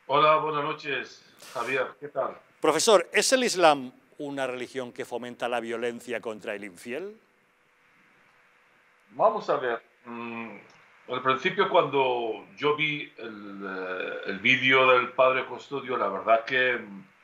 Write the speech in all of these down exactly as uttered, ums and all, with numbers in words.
Hola, buenas noches, Javier. ¿Qué tal? Profesor, ¿es el Islam una religión que fomenta la violencia contra el infiel? Vamos a ver. mm, Al principio, cuando yo vi el, eh, el vídeo del padre Custodio, la verdad que,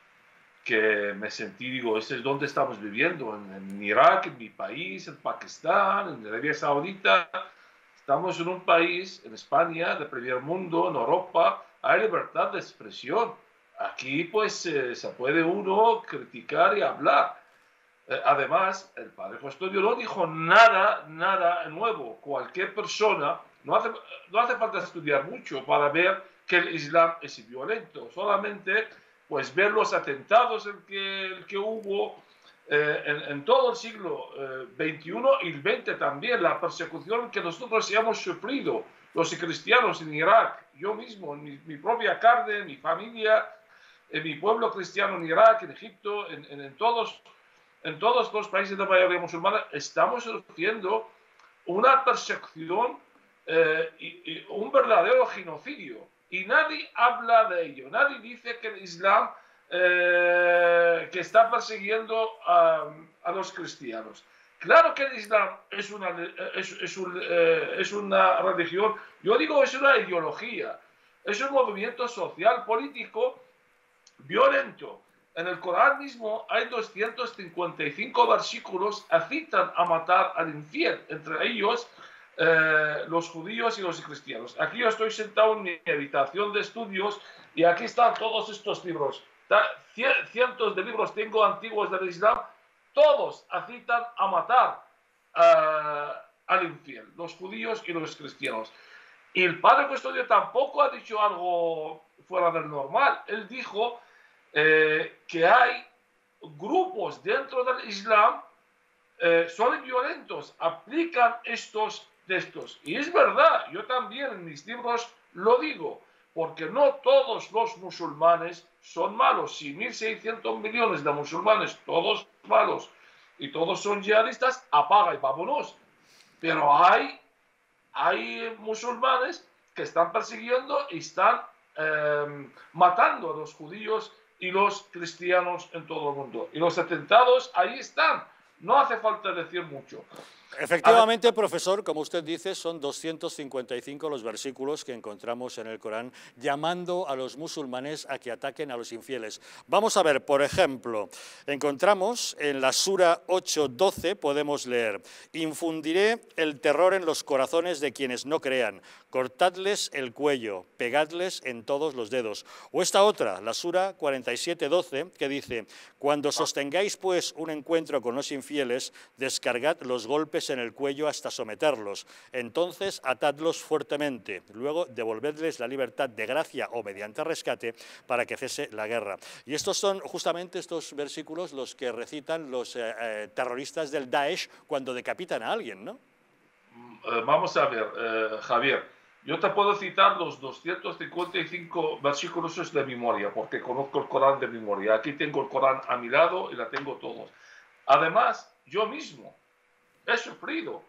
que me sentí, digo, ¿ese es donde estamos viviendo? En, en Irak, en mi país, en Pakistán, en Arabia Saudita. Estamos en un país, en España, de primer mundo, en Europa, hay libertad de expresión. Aquí, pues, eh, se puede uno criticar y hablar. Eh, además, el padre Custodio no dijo nada, nada nuevo. Cualquier persona, no hace, no hace falta estudiar mucho para ver que el Islam es violento. Solamente, pues, ver los atentados el que, el que hubo eh, en, en, todo el siglo eh, veintiuno y el veinte también, la persecución que nosotros hemos sufrido, los cristianos en Irak, yo mismo, en mi, mi propia carne, en mi familia, en mi pueblo cristiano en Irak, en Egipto, en, en, en todos en todos los países de mayoría musulmana estamos sufriendo una persecución eh, y, y un verdadero genocidio. Y nadie habla de ello. Nadie dice que el Islam eh, que está persiguiendo a, a, los cristianos. Claro que el Islam es una, es, es, un, eh, es una religión, yo digo es una ideología, es un movimiento social, político, violento. En el Corán mismo hay doscientos cincuenta y cinco versículos que citan a matar al infiel, entre ellos eh, los judíos y los cristianos. Aquí yo estoy sentado en mi habitación de estudios y aquí están todos estos libros. Cientos de libros tengo antiguos del Islam, todos citan a matar uh, al infiel, los judíos y los cristianos. Y el padre Custodio tampoco ha dicho algo fuera del normal. Él dijo eh, que hay grupos dentro del Islam eh, son violentos, aplican estos textos. Y es verdad, yo también en mis libros lo digo, porque no todos los musulmanes son malos. Si mil seiscientos millones de musulmanes, todos malos, y todos son yihadistas, apaga y vámonos. Pero hay, hay musulmanes que están persiguiendo y están eh, matando a los judíos y los cristianos en todo el mundo. Y los atentados ahí están. No hace falta decir mucho. Efectivamente, profesor, como usted dice, son doscientos cincuenta y cinco los versículos que encontramos en el Corán llamando a los musulmanes a que ataquen a los infieles. Vamos a ver, por ejemplo, encontramos en la Sura ocho doce, podemos leer: infundiré el terror en los corazones de quienes no crean, cortadles el cuello, pegadles en todos los dedos. O esta otra, la Sura cuarenta y siete doce, que dice: cuando sostengáis pues un encuentro con los infieles, descargad los golpes en el cuello hasta someterlos. Entonces atadlos fuertemente. Luego devolvedles la libertad de gracia o mediante rescate para que cese la guerra. Y estos son justamente estos versículos los que recitan los eh, eh, terroristas del Daesh cuando decapitan a alguien, ¿no? Eh, vamos a ver, eh, Javier. Yo te puedo citar los doscientos cincuenta y cinco versículos de memoria, porque conozco el Corán de memoria. Aquí tengo el Corán a mi lado y la tengo todos. Además, yo mismo he sufrido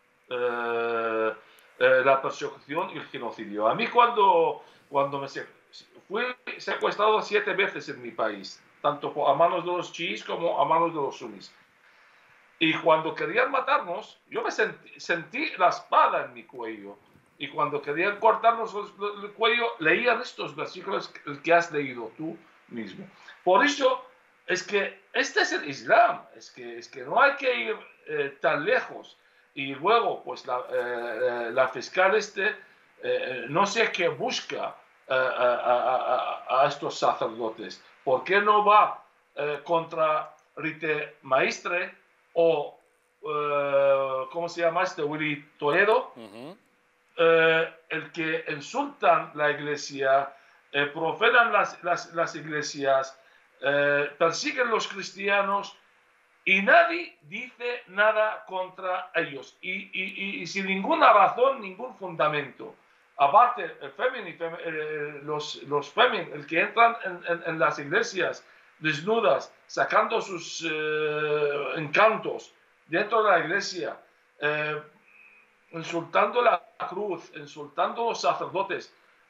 eh, eh, la persecución y el genocidio. A mí cuando, cuando me se, fui secuestrado siete veces en mi país, tanto a manos de los chiíes como a manos de los sunís. Y cuando querían matarnos, yo me sentí, sentí la espada en mi cuello. Y cuando querían cortarnos el cuello, leían estos versículos que has leído tú mismo. Por eso es que este es el Islam, es que, es que no hay que ir eh, tan lejos. Y luego, pues la, eh, la fiscal este, eh, no sé qué busca eh, a, a, a, estos sacerdotes. ¿Por qué no va eh, contra Rite Maestre o, eh, ¿cómo se llama este? Willy Toledo? Uh-huh. eh, el que insultan la iglesia, eh, profanan las, las, las iglesias, eh, persiguen los cristianos y nadie dice nada contra ellos. Y, y, y, y sin ninguna razón, ningún fundamento. Aparte, el femen, eh, los, los femen, el que entran en, en, en las iglesias desnudas, sacando sus eh, encantos dentro de la iglesia, eh, insultando la cruz, insultando a los sacerdotes.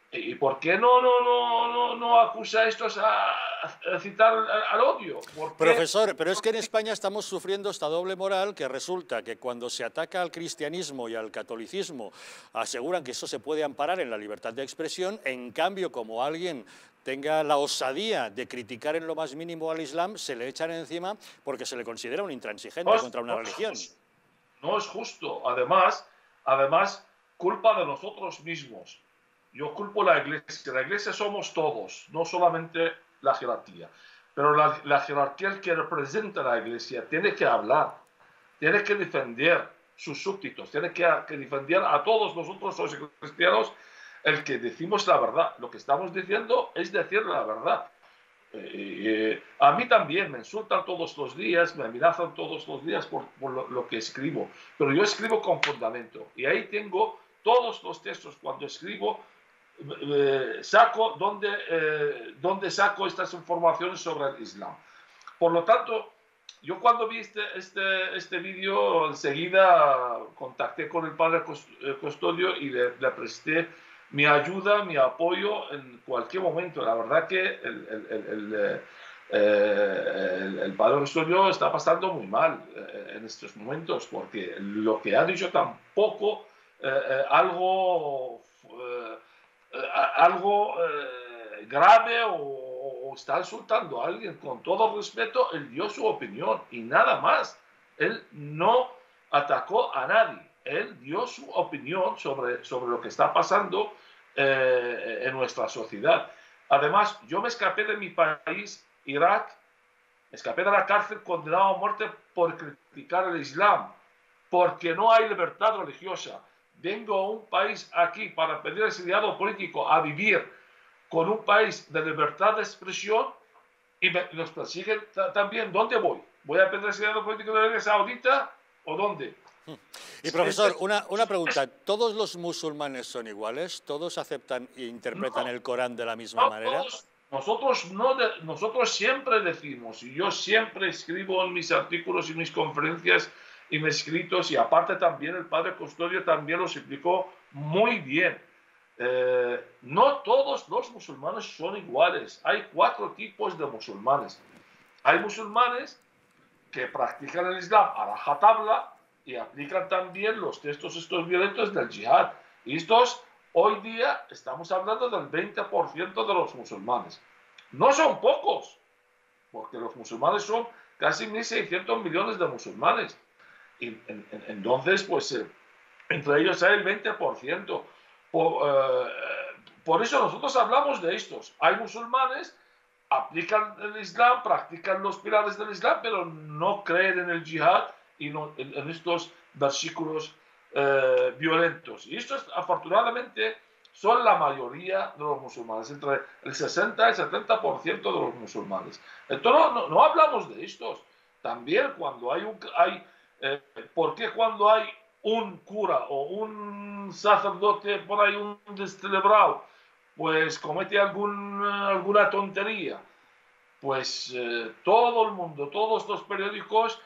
¿Y por qué no, no, no, no, no acusa a estos a, a citar al, al odio? ¿Por qué? Profesor, pero es que en España estamos sufriendo esta doble moral que resulta que cuando se ataca al cristianismo y al catolicismo aseguran que eso se puede amparar en la libertad de expresión, en cambio, como alguien tenga la osadía de criticar en lo más mínimo al Islam, se le echan encima porque se le considera un intransigente No es, contra una no es religión. justo. No es justo. Además, además, culpa de nosotros mismos. Yo culpo a la Iglesia. La Iglesia somos todos, no solamente la jerarquía. Pero la, la jerarquía, el que representa a la Iglesia, tiene que hablar, tiene que defender sus súbditos, tiene que, que defender a todos nosotros los cristianos, el que decimos la verdad. Lo que estamos diciendo es decir la verdad. Eh, a mí también me insultan todos los días, me amenazan todos los días por, por lo, lo que escribo, pero yo escribo con fundamento y ahí tengo todos los textos. Cuando escribo, eh, saco donde, eh, donde saco estas informaciones sobre el Islam. Por lo tanto, yo cuando vi este, este, este vídeo, enseguida contacté con el padre Custodio y le, le presté mi ayuda, mi apoyo en cualquier momento. La verdad que el, el, el, el, eh, el, el padre Custodio está pasando muy mal eh, en estos momentos, porque lo que ha dicho tampoco eh, eh, algo, eh, algo eh, grave o, o está insultando a alguien. Con todo respeto, él dio su opinión y nada más. Él no atacó a nadie. Él dio su opinión sobre, sobre lo que está pasando eh, en nuestra sociedad. Además, yo me escapé de mi país, Irak, me escapé de la cárcel condenado a muerte por criticar el Islam, porque no hay libertad religiosa. Vengo a un país aquí para pedir exiliado político a vivir con un país de libertad de expresión y me, nos persiguen también. ¿Dónde voy? ¿Voy a pedir exiliado político de la Arabia Saudita o dónde? Y profesor, una, una pregunta, ¿todos los musulmanes son iguales? ¿Todos aceptan e interpretan No, el Corán de la misma no manera? todos. Nosotros, no de, nosotros siempre decimos, y yo siempre escribo en mis artículos y mis conferencias y mis escritos, y aparte también el padre Custodio también los explicó muy bien. Eh, no todos los musulmanes son iguales. Hay cuatro tipos de musulmanes. Hay musulmanes que practican el Islam a rajatabla y aplican también los textos estos violentos del yihad. Y estos, hoy día, estamos hablando del veinte por ciento de los musulmanes. No son pocos, porque los musulmanes son casi mil seiscientos millones de musulmanes. Y en, en, entonces, pues, eh, entre ellos hay el veinte por ciento. Por, eh, por eso nosotros hablamos de estos. Hay musulmanes, aplican el Islam, practican los pilares del Islam, pero no creen en el yihad y no, en, en estos versículos eh, violentos. Y estos, afortunadamente, son la mayoría de los musulmanes, entre el sesenta y el setenta por ciento de los musulmanes. Entonces, no, no, no hablamos de estos. También cuando hay un... Hay, eh, ¿por qué cuando hay un cura o un sacerdote por ahí, un descelebrado, pues comete algún, alguna tontería, pues eh, todo el mundo, todos los periódicos,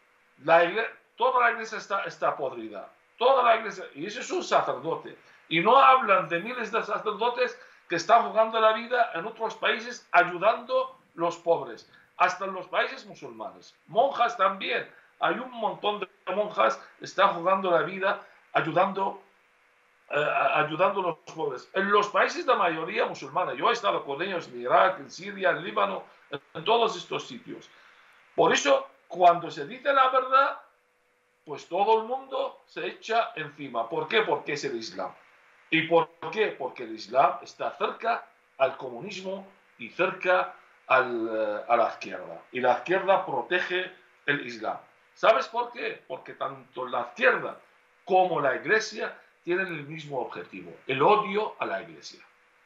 la iglesia, toda la iglesia está, está podrida, toda la iglesia, y ese es un sacerdote, y no hablan de miles de sacerdotes que están jugando la vida en otros países ayudando a los pobres, hasta en los países musulmanes, monjas también, hay un montón de monjas que están jugando la vida ayudando Eh, ayudando a los pobres. En los países de mayoría musulmana, yo he estado con ellos en Irak, en Siria, en Líbano, en, en todos estos sitios. Por eso, cuando se dice la verdad, pues todo el mundo se echa encima. ¿Por qué? Porque es el Islam. ¿Y por qué? Porque el Islam está cerca al comunismo y cerca al, uh, a la izquierda. Y la izquierda protege el Islam. ¿Sabes por qué? Porque tanto la izquierda como la iglesia tienen el mismo objetivo, el odio a la Iglesia.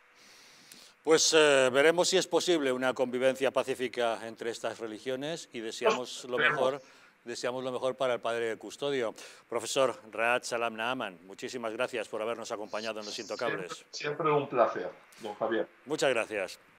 Pues eh, veremos si es posible una convivencia pacífica entre estas religiones y deseamos lo mejor, deseamos lo mejor para el padre Custodio. Profesor Raad Salam Naaman, muchísimas gracias por habernos acompañado en Los Intocables. Siempre, siempre un placer, don Javier. Muchas gracias.